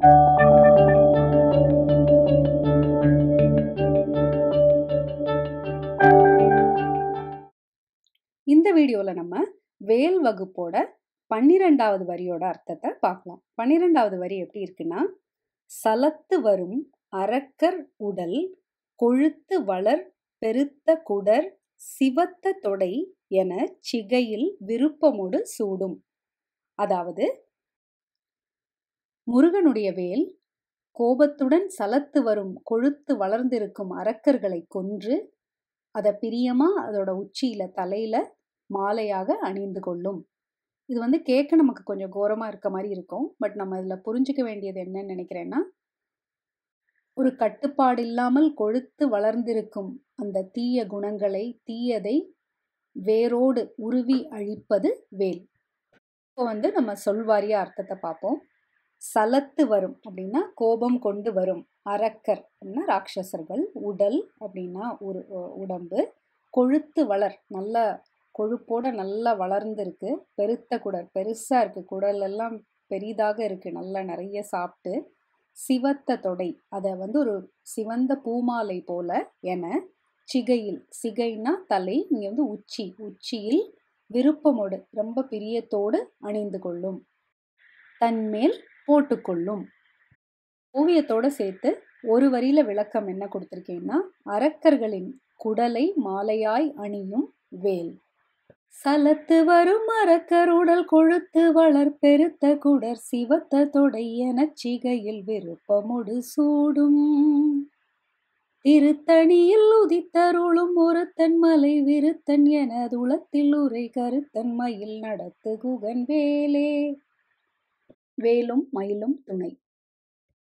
இந்த வீடியோல நம்ம வேல் வகுப்போட 12வது வரியோட அர்த்தத்தை பார்க்கலாம். 12வது வரி எப்படி இருக்குன்னா, சலத்து வரும் அரக்கர் உடல் கொழுத்து வளர் பெருத்த குடர் சிவத்த தொடை என சிகையில் விருப்பமோடு சூடும். அதாவது, முருகனுடைய வேல் கோபத்துடன் சலத்து வரும் கொழுத்து வளர்ந்திருக்கும் அரக்கர்களை கொன்று அதை பிரியமா அதோட உச்சியில தலையில மாலையாக அணிந்து கொள்ளும். இது கேட்க நமக்கு கொஞ்சம் கோரமா இருக்க மாதிரி இருக்கும். பட் நம்ம இதுல புரிஞ்சுக்க வேண்டியது என்னன்னு நினைக்கிறேன்னா, ஒரு கட்டுப்பாடு இல்லாமல் கொழுத்து வளர்ந்திருக்கும் அந்த தீய குணங்களை, தீயதை வேரோடு உருவி அழிப்பது வேல். இப்போ நம்ம சொல்வாரியா அர்த்தத்தை பார்ப்போம். சலத்து வரும் அப்படின்னா கோபம் கொண்டு வரும், அரக்கர் அப்படின்னா ராட்சசர்கள், உடல் அப்படின்னா உடம்பு, கொழுத்து வளர் நல்ல கொழுப்போட நல்லா வளர்ந்துருக்கு, பெருத்த குடர் பெருசா இருக்கு, குடல் எல்லாம் பெரிதாக இருக்கு, நல்லா நிறைய சாப்பிட்டு, சிவத்த தொடை அதை ஒரு சிவந்த பூமாலை போல என சிகையில், சிகைனா தலை, இங்க உச்சி, உச்சியில் விருப்பமோடு ரொம்ப பிரியத்தோடு அணிந்து கொள்ளும், தன்மேல் போட்டுக்கொள்ளும். ஓவியத்தோட சேர்த்து ஒரு வரியில விளக்கம் என்ன கொடுத்திருக்கேன்னா, அரக்கர்களின் குடலை மாலையாய் அணியும் வேல். சலத்து வரும் அரக்கர் உடல் கொழுத்து வளர் பெருத்த குடர் சிவத்த தொடை எனச் சிகையில் விருப்பமொடு சூடும். திருத்தணியில் உதித்தருளும் ஒருத்தன் மலை விருத்தன் எனது உளத்தில் உரை கருத்தன் மயில் நடத்து குகன் வேலே. வேலும் மயிலும் துணை.